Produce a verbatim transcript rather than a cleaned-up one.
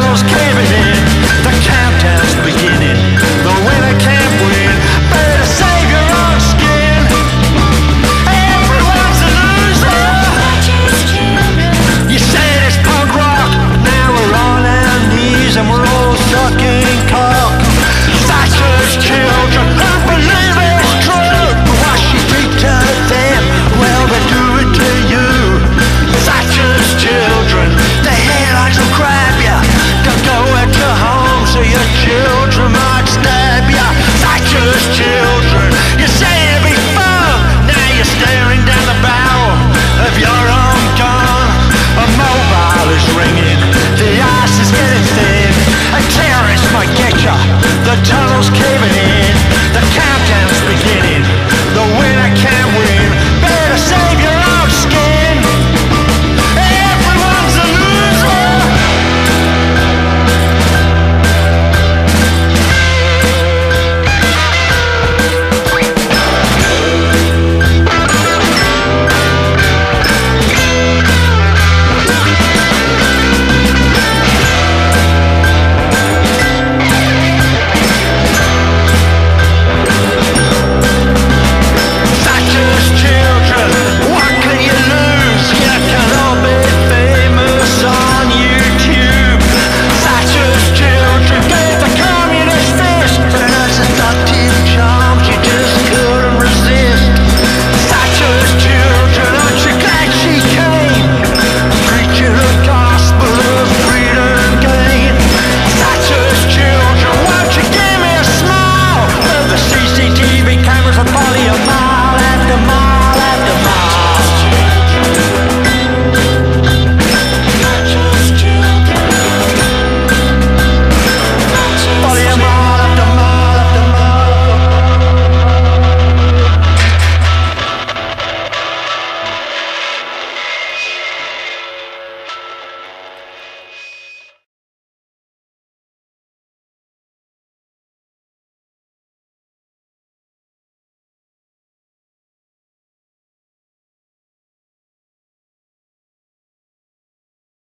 tunnel's caving in, the countdown's beginning, the winner can't win. Better save your own skin. Everyone's a loser. You said it's punk rock, now we're on our knees and we're all sucking cock. Thatcher's children, I believe it's true. What she did to them, well they do it to you. Thatcher's children, the headlines will grab ya. Don't go at your home so your children might stab ya. Thatcher's children, you say it'd be fun, now you're staring down the barrel of your own gun. A mobile is ringing, the ice is getting thin, a terrorist might get ya, the tunnel's killing.